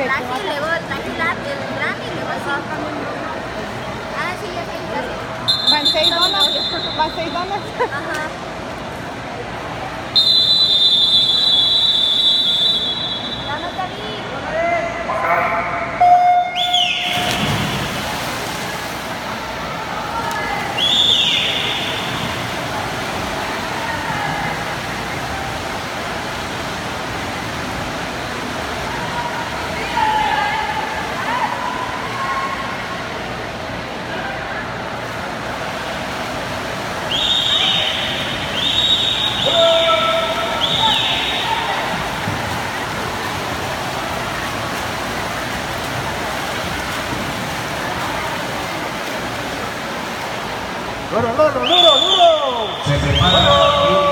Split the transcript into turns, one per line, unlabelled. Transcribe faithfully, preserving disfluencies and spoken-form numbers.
traje y luego traje la, el traje y luego así. Ah, sí, ya sé, ya sé.
Van seis donas. Van seis donas.
Ajá. Ya no te vi.
¡Duro, duro, duro, duro!
Se prepara.